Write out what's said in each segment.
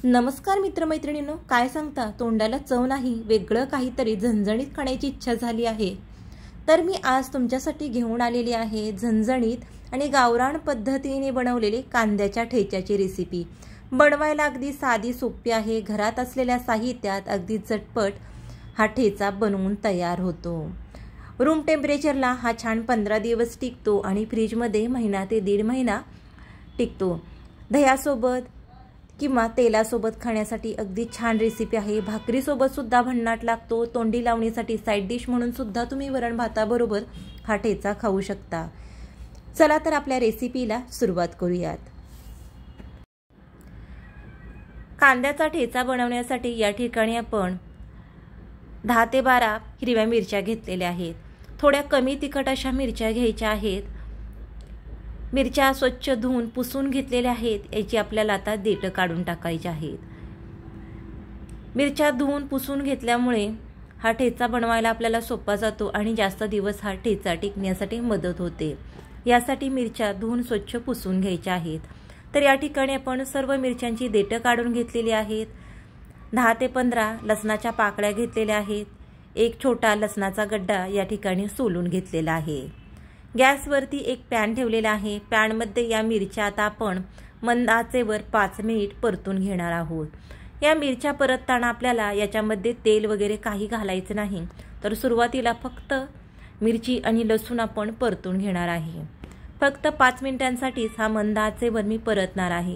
नमस्कार मित्रमैत्रिणींनो, काय सांगता, तोंडाला चव नाही, वेगळं काहीतरी झणझणीत खाण्याची इच्छा झाली आहे. तर मी आज तुमच्यासाठी घेऊन आलेली आहे झणझणीत आणि गावरान पद्धतीने बनवलेली कांद्याच्या ठेच्याची रेसिपी. बनवायला अगदी साधी सोपी आहे. घरात असलेल्या साहित्यात अगदी झटपट हा ठेचा बनवून तयार होतो. रूम टेम्परेचरला हा छान 15 दिवस टिकतो आणि फ्रीजमध्ये महिना ते 1.5 महिना टिकतो. दह्यासोबत किंवा तेलासोबत खाण्यासाठी अगदी छान रेसिपी आहे. भाकरीसोबत सुद्धा भन्नाट लागतो. तोंडी लावणीसाठी साईड डिश म्हणून सुद्धा तुम्ही वरण भाताबरोबर हा ठेचा खाऊ शकता. चला तर आपल्या रेसिपीला सुरुवात करूयात. कांद्याचा ठेचा बनवण्यासाठी या ठिकाणी आपण 10 ते 12 हिरव्या मिरच्या घेतलेल्या आहेत. थोड्या कमी तिखट अशा मिरच्या घ्यायच्या आहेत. मिरच्या स्वच्छ धुवून पुसून घेतलेल्या आहेत. याची आपल्याला आता देठ काढून टाकायची आहेत. मिरच्या धुवून पुसून घेतल्यामुळे हा ठेचा बनवायला आपल्याला सोपा जातो आणि जास्त दिवस हा ठेचा टिकण्यासाठी मदत होते. यासाठी मिरच्या धुवून स्वच्छ पुसून घ्यायच्या आहेत. तर या ठिकाणी आपण सर्व मिरच्यांची देठ काढून घेतलेली आहेत. 10 ते 15 लसणाच्या पाकळ्या घेतलेल्या आहेत. एक छोटा लसणाचा गड्डा या ठिकाणी सोलून घेतलेला आहे. गॅसवरती एक पॅन ठेवलेला आहे. पॅनमध्ये या मिरच्या आता आपण मंद आचेवर 5 मिनिट परतून घेणार आहोत. या मिरच्या परतताना आपल्याला याच्यामध्ये तेल वगैरे काही घालायचं नाही. तर सुरुवातीला फक्त मिरची आणि लसूण आपण परतून घेणार आहे. फक्त 5 मिनिटांसाठीच हा मंद आचेवर मी परतणार आहे.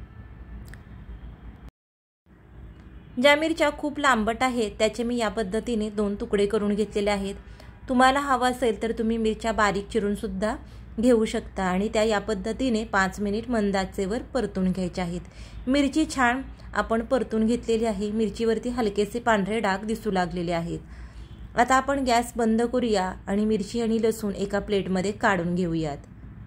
ज्या मिरच्या खूप लांबट आहेत त्याचे मी या पद्धतीने 2 तुकडे करून घेतलेले आहेत. तुम्हाला हवा असेल तर तुम्ही मिरच्या बारीक चिरून सुद्धा घेऊ शकता आणि त्या या पद्धतीने 5 मिनिट मंद आचेवर परतून घ्यायच्या आहेत. मिरची छान आपण परतून घेतलेली आहे. मिरचीवरती हलकेसे पांढरे डाग दिसू लागलेले आहेत. आता आपण गॅस बंद करूया आणि मिरची आणि लसूण एका प्लेटमध्ये काढून घेऊयात.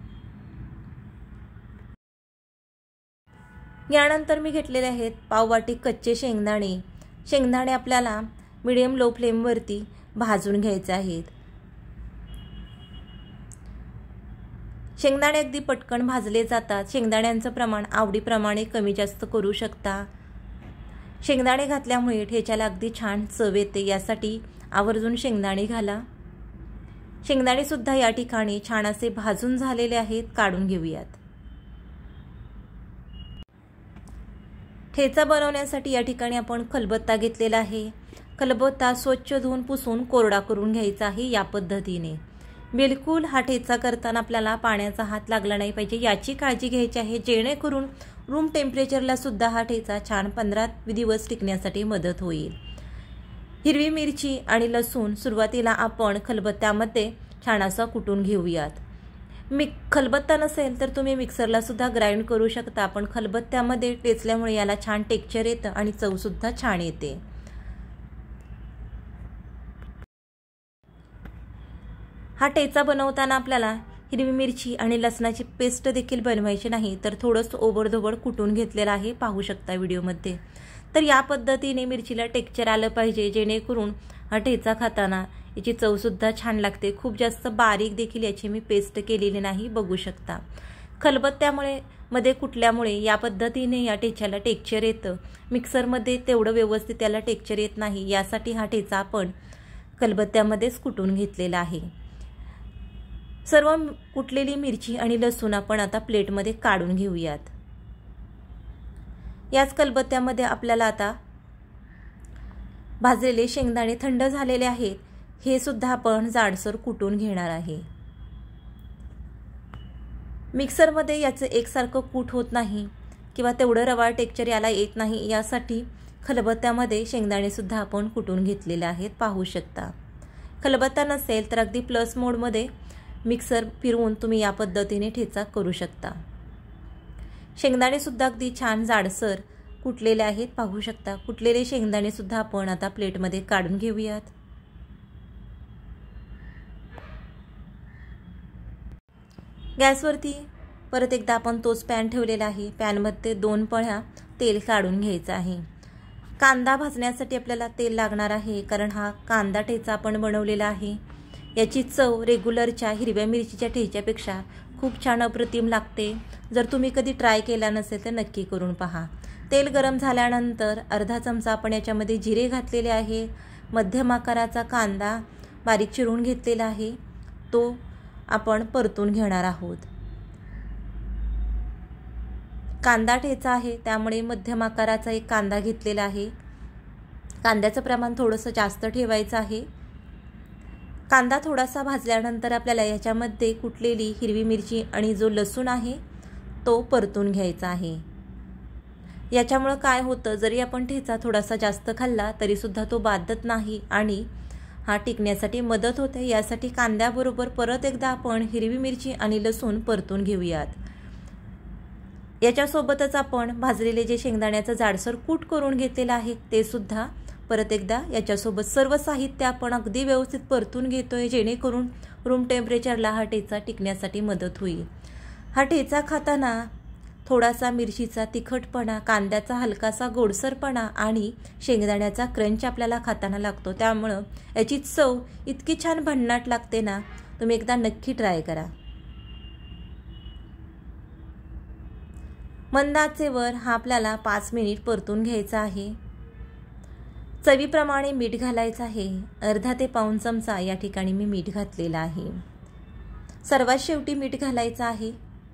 यानंतर मी घेतलेले आहेत पाववाटी कच्चे शेंगदाणे. शेंगदाणे आपल्याला मीडियम लो फ्लेमवरती भाजून घ्यायचे आहेत. शेंगदाणे अगदी पटकन भाजले जातात. शेंगदाण्यांचं प्रमाण आवडीप्रमाणे कमी जास्त करू शकता. शेंगदाणे घातल्यामुळे ठेच्याला अगदी छान चव येते. यासाठी आवर्जून शेंगदाणे घाला. शेंगदाणे सुद्धा या ठिकाणी छान असे भाजून झालेले आहेत. काढून घेऊयात. ठेचा बनवण्यासाठी या ठिकाणी आपण खलबत्ता घेतलेला आहे. खलबत्ता स्वच्छ धुवून पुसून कोरडा करून घ्यायचा आहे. या पद्धतीने बिलकुल हा ठेचा करताना आपल्याला पाण्याचा हात लागला नाही पाहिजे याची काळजी घ्यायची आहे. जेणेकरून रूम टेम्परेचरला सुद्धा हा ठेचा छान 15 दिवस टिकण्यासाठी मदत होईल. हिरवी मिरची आणि लसूण सुरुवातीला आपण खलबत्त्यामध्ये छान असा कुटून घेऊयात. खलबत्ता नसेल तर तुम्ही मिक्सरला सुद्धा ग्राइंड करू शकता. पण खलबत्त्यामध्ये टेचल्यामुळे याला छान टेक्स्चर येतं आणि चव सुद्धा छान येते. हा ठेचा बनवताना आपल्याला हिरवी मिरची आणि लसणाची पेस्ट देखील बनवायची नाही. तर थोडंसं ओबडधोबड कुटून घेतलेलं आहे, पाहू शकता व्हिडिओमध्ये. तर या पद्धतीने मिरचीला टेक्स्चर आलं पाहिजे जेणेकरून हा ठेचा खाताना याची चवसुद्धा छान लागते. खूप जास्त बारीक देखील याची मी पेस्ट केलेली नाही, बघू शकता. खलबत्त्यामुळे मध्ये कुटल्यामुळे या पद्धतीने या ठेच्याला टेक्स्चर येतं. मिक्सरमध्ये तेवढं व्यवस्थित त्याला टेक्स्चर येत नाही. यासाठी हा ठेचा आपण खलबत्त्यामध्येच कुटून घेतलेला आहे. सर्व कुटलेली मिरची आणि लसूण आपण आता प्लेटमध्ये काढून घेऊयात. याच खलबत्त्यामध्ये आपल्याला आता भाजलेले शेंगदाणे थंड झालेले आहेत. हे सुद्धा आपण जाडसर कुटून घेणार आहे. मिक्सरमध्ये याचं एकसारखं कूट होत नाही किंवा तेवढं रवाळ टेक्स्चर याला येत नाही. यासाठी खलबत्त्यामध्ये शेंगदाणे सुद्धा आपण कुटून घेतलेले आहेत, पाहू शकता. खलबत्ता नसेल तर अगदी प्लस मोडमध्ये मिक्सर फिरवून तुम्ही या पद्धतीने ठेचा करू शकता. शेंगदाणे सुद्धा अगदी छान जाडसर कुटलेले आहेत, पाहू शकता. कुटलेले शेंगदाणे सुद्धा आपण आता प्लेटमध्ये काढून घेऊयात. गॅसवरती परत एकदा आपण तोच पॅन ठेवलेला आहे. पॅनमध्ये 2 पळ्या तेल काढून घ्यायचं आहे. कांदा भाजण्यासाठी आपल्याला तेल लागणार आहे, कारण हा कांदा ठेचा आपण बनवलेला आहे. याची चव रेग्युलरच्या हिरव्या मिरचीच्या ठेच्यापेक्षा खूप छान अप्रतिम लागते. जर तुम्ही कधी ट्राय केला नसेल तर नक्की करून पहा. तेल गरम झाल्यानंतर अर्धा चमचा आपण याच्यामध्ये जिरे घातलेले आहे, मध्यम आकाराचा कांदा बारीक चिरून घेतलेला आहे, तो आपण परतून घेणार आहोत। कांदा ठेचा आहे त्यामुळे मध्यम आकाराचा एक कांदा घेतलेला आहे। कांद्याचं प्रमाण थोडंसं जास्त ठेवायचं आहे। कांदा थोडासा भाजल्यानंतर आपल्याला याच्यामध्ये कुटलेली हिरवी मिरची आणि जो लसूण आहे तो परतून घ्यायचा आहे। याच्यामुळे काय होतं, जरी आपण ठेचा थोडासा जास्त खाल्ला तरी सुद्धा तो बाधत नाही आणि हा टिकण्यासाठी मदत होते। यासाठी कांद्याबरोबर परत एकदा आपण हिरवी मिरची आणि लसूण परतून घेऊयात। याच्यासोबतच आपण भाजलेले जे शेंगदाण्याचं जाडसर कूट करून घेतलेलं आहे ते सुद्धा परत एकदा याच्यासोबत सर्व साहित्य आपण अगदी व्यवस्थित परतून घेतोय, जेणेकरून रूम टेम्परेचरला हा ठेचा टिकण्यासाठी मदत होईल। हा ठेचा खाताना थोडासा मिरचीचा तिखटपणा, कांद्याचा हलकासा गोडसरपणा आणि शेंगदाण्याचा क्रंच आपल्याला खाताना लागतो, त्यामुळं याची चव इतकी छान भन्नाट लागते ना, तुम्ही एकदा नक्की ट्राय करा। मंद आचेवर हा आपल्याला 5 मिनिट परतून घ्यायचा आहे। चवीप्रमाणे मीठ घालायचं आहे, अर्धा ते पाऊण चमचा या ठिकाणी मी मीठ घातलेला आहे। सर्वात शेवटी मीठ घालायचं आहे।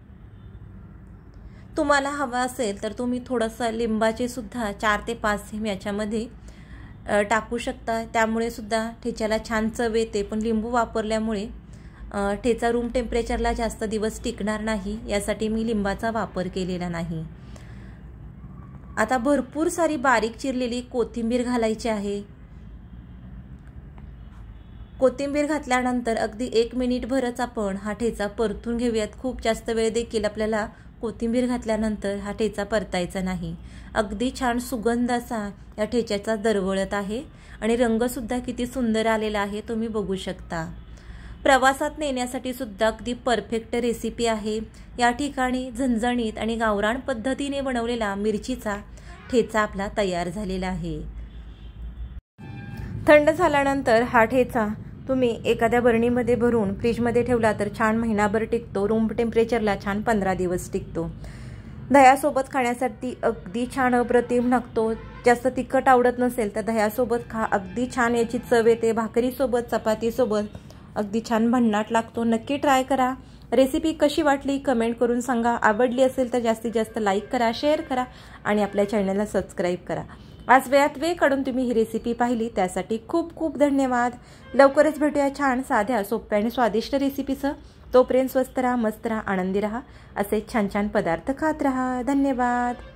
तुम्हाला हवा असेल तर तुम्ही थोडंसं लिंबाचे सुद्धा 4 ते 5 थेंब याच्यामध्ये टाकू शकता, त्यामुळे सुद्धा ठेच्याला छान चव येते। पण लिंबू वापरल्यामुळे ठेचा रूम टेम्परेचरला जास्त दिवस टिकणार नाही, यासाठी मी लिंबाचा वापर केलेला नाही। आता भरपूर सारी बारीक चिरलेली कोथिंबीर घालायची आहे। कोथिंबीर घातल्यानंतर अगदी 1 मिनिटभरच आपण हा ठेचा परतून घेऊयात। खूप जास्त वेळ देखील आपल्याला कोथिंबीर घातल्यानंतर हा ठेचा परतायचा नाही। अगदी छान सुगंध असा या ठेच्याचा दरवळत आहे आणि रंग सुद्धा किती सुंदर आलेला आहे, तुम्ही बघू शकता। प्रवासात नेण्यासाठी सुद्धा अगदी परफेक्ट रेसिपी आहे। या ठिकाणी झणझणीत आणि गावरान पद्धतीने बनवलेला मिरचीचा ठेचा आपला तयार झालेला आहे। थंड झाल्यानंतर हा ठेचा तुम्ही एखाद्या बरणीमध्ये भरून फ्रीजमध्ये ठेवला तर छान महिनाभर टिकतो। रूम टेम्परेचरला छान 15 दिवस टिकतो। दह्यासोबत खाण्यासाठी अगदी छान अप्रतिम लागतो। जास्त तिखट आवडत नसेल तर दह्यासोबत खा, अगदी छान याची चव येते। भाकरीसोबत, चपातीसोबत अगदी छान भन्नाट लागतो। नक्की ट्राय करा। रेसिपी कशी वाटली कमेंट करून सांगा। आवडली असेल तर जास्तीत जास्त लाईक करा, शेअर करा आणि आपल्या चॅनलला सबस्क्राईब करा। आज वेळात वेळ काढून तुम्ही ही रेसिपी पाहिली त्यासाठी खूप खूप धन्यवाद। लवकरच भेटूया छान साध्या सोप्या आणि स्वादिष्ट रेसिपीसह। तोपर्यंत स्वस्त राहा, मस्त राहा, आनंदी राहा, असे छान छान पदार्थ खात राहा। धन्यवाद।